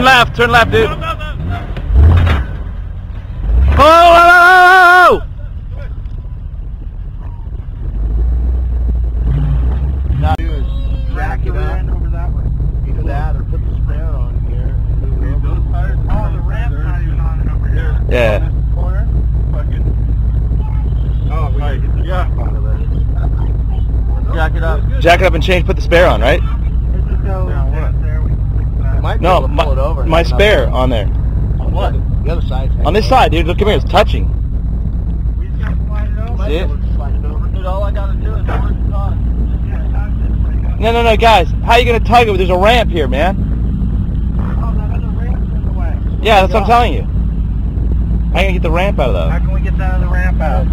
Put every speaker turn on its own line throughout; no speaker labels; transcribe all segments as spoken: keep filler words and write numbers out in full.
Turn left, turn left, dude. Oh, oh, oh, oh,
Now do is jack it up over that way. Either that or put the spare on here. Those tires. Oh, the ramp's not even on it over here.
yeah.
Corner. Fucking. Oh, we gotta get the jack out of it. Jack it up.
Jack it up and change. Put the spare on, right?
Go now what? There we might be
No,
able to pull
my,
it over
my spare on there.
On what? The other side.
On this side, dude. Look, come here. It's touching.
We just gotta slide it over.
See it?
Slide it over. Dude, all I gotta do is over the top.
No, no, no, guys. How are you gonna tug it? There's a ramp here, man.
Oh, that other ramp's in the way.
Yeah, that's what I'm telling you. How are you gonna get the ramp out of
How
that?
can we get that other ramp out?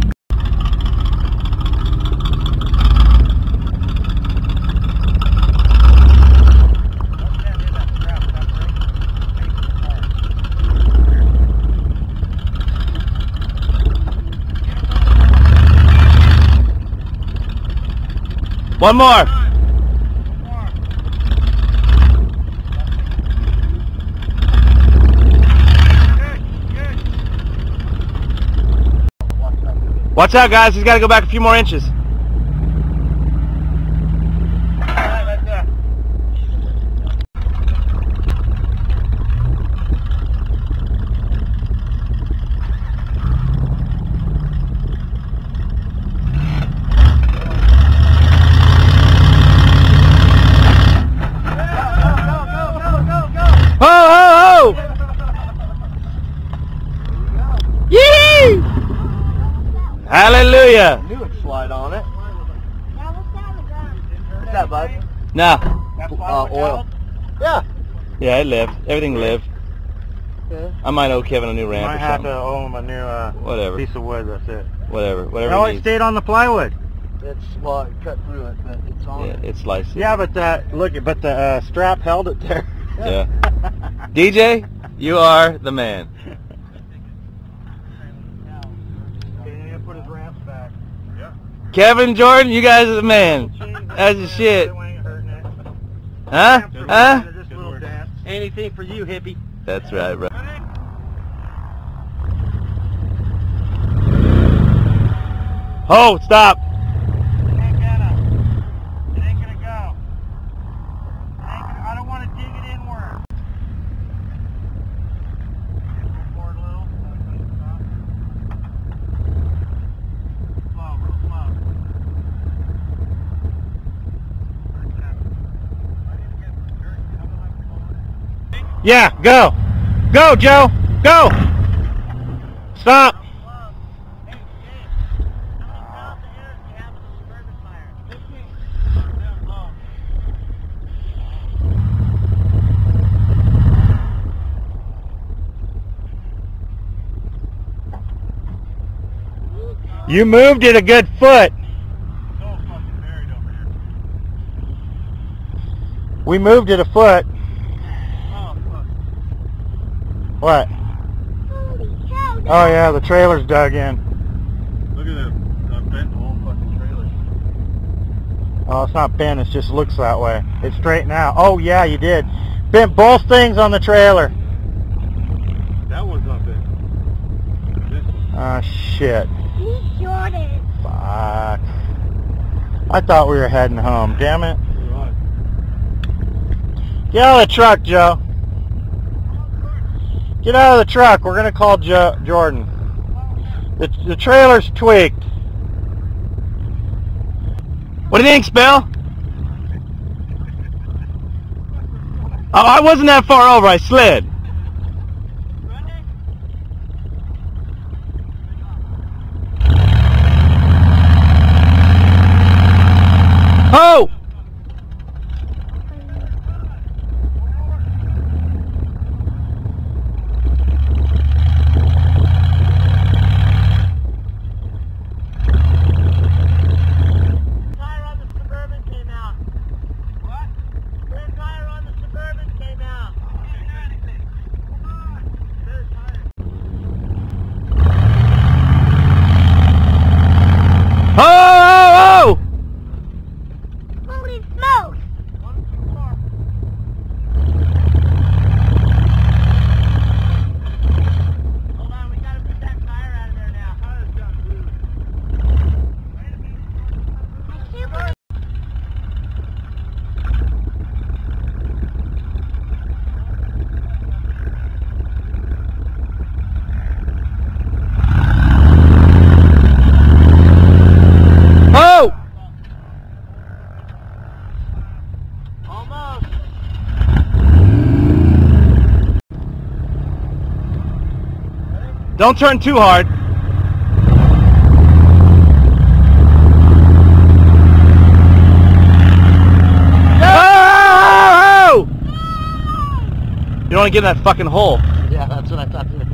One more. Watch out, guys. He's got to go back a few more inches. Ho, ho, ho! Yee! Hallelujah!
I knew it'd slide on it. What's that, bud?
Nah.
Uh, oil. Yeah.
Yeah, it lived. Everything lived.
Okay.
I might owe Kevin a new ramp
Might
or
have
something.
to owe him a new uh,
Whatever.
piece of wood, that's it.
Whatever. Whatever
No,
he
it
needs.
stayed on the plywood. It's, well, it cut through it, but it's on
Yeah,
it.
it sliced it.
Yeah, but uh, look, but the uh, strap held it there.
Yeah. D J, you are the man.
Put his ramps back. Yeah.
Kevin, Jordan, you guys are the man. That's the shit. Huh? Huh?
Anything for you, hippie.
That's right, bro. Oh, stop.
It ain't gonna. It ain't gonna go. It ain't gonna, I don't want to dig it inward. Forward a little. Slow, real slow. Yeah, go. Go, Joe. Go. Stop. You moved it a good foot. We moved it a foot. What? Oh yeah, the trailer's dug in.
Look at that. I bent the whole fucking trailer.
Oh, it's not bent, it just looks that way. It's straight now. Oh yeah, you did. Bent both things on the trailer.
That one's not bent. This one.
Ah, shit.
He's shorted.
Fuck. I thought we were heading home. Damn it.
Right.
Get out of the truck, Joe. Get out of the truck. We're going to call jo Jordan. The, the trailer's tweaked.
What do you think, Spell? Oh, I wasn't that far over. I slid. Oh! Don't turn too hard. Oh! You don't want to get in that fucking hole.
Yeah, that's what I thought too.